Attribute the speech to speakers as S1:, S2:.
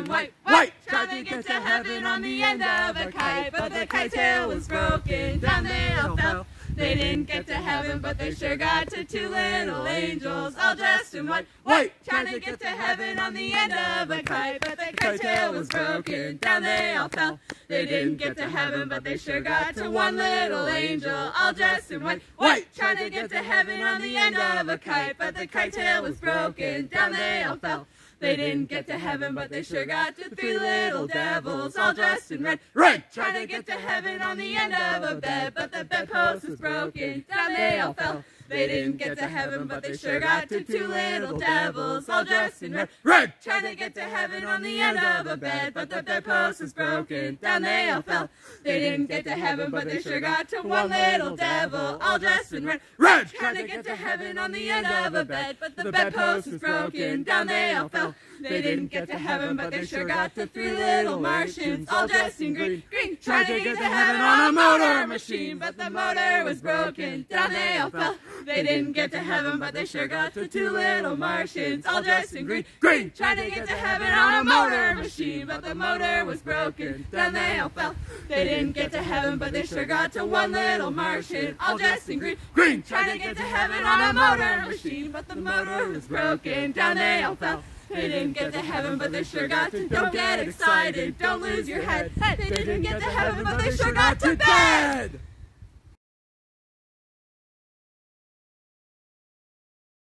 S1: and white, white. Trying to get to heaven on the end of a kite, but the kite tail was broken, down they all fell. They didn't get to heaven, but they sure got to two little angels, all dressed in white, white. Trying to get to heaven on the end of a kite, but the kite tail was broken, down they all fell. They didn't get to heaven, but they sure got to one little angel, all dressed in white, white. Trying to get to heaven on the end of a kite, but the kite tail was broken, down they all fell. They didn't get to heaven, but they sure got to three little devils, all dressed in red, red. Trying to get to heaven on the end of a bed, but the bedpost was broken, down they all fell. They didn't get to heaven, but they sure got to two little devils, all dressed in red, red. Trying to get to heaven on the end of a bed, but the bedpost was broken, down they all fell. They didn't get to heaven, but they sure got to one little devil, all dressed in red, red. Trying to get to heaven on the end of a bed, but the bedpost was broken, down they all fell. They didn't get to heaven, but they sure got to three little Martians, all dressed in green, green. Trying to get to heaven on a motor machine, but the motor was broken, down they all fell. They didn't get to heaven, but they sure got to two little Martians, all dressed in green, green. Trying to get to heaven on a motor machine, but the motor was broken, down they all fell. They didn't get to heaven, but they sure got to one little Martian, all dressed in green, green. Trying to get to heaven on a motor machine, but the motor was broken, down they all fell. They didn't get to heaven, but they sure got to. Don't get excited, don't lose your head. They didn't get to heaven, but they sure got to bed.